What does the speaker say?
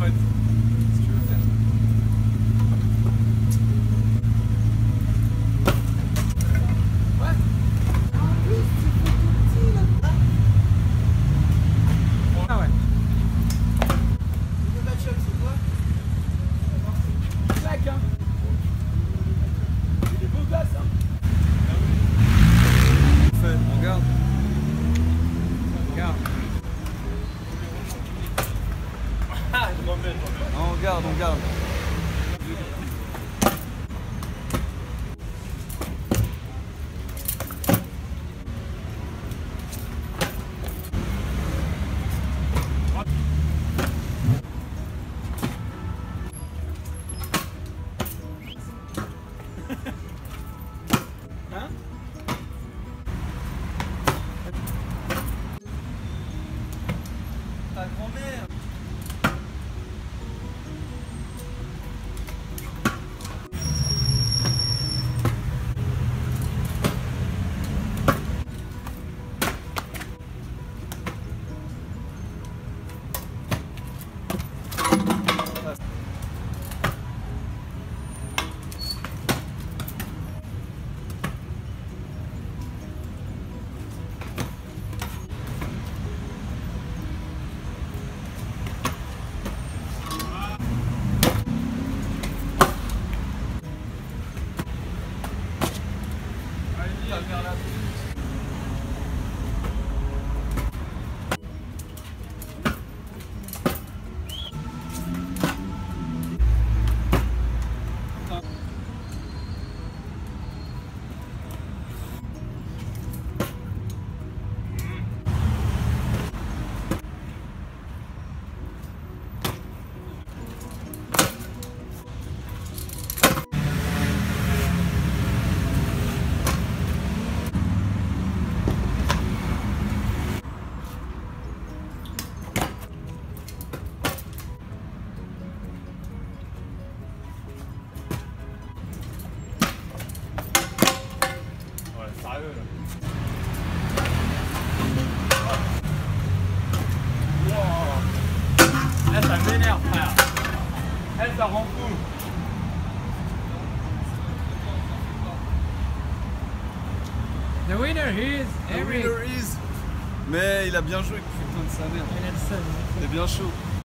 fait. Si tu veux faire. Ouais. En plus, c'est tout petit là. Ah ouais. Le match-up, c'est quoi? Clac, hein. C'est des beaux gosses, hein. On regarde. Regarde. Ah, je m'en vais. On regarde, on regarde. Hein? Ta grand-mère. Vers la sérieux là. Wow. Là ça m'énerve frère. Elle ça rend fou. The winner is The Eric. winner is. Mais il a bien joué, putain de sa mère. Nelson. C'est bien chaud.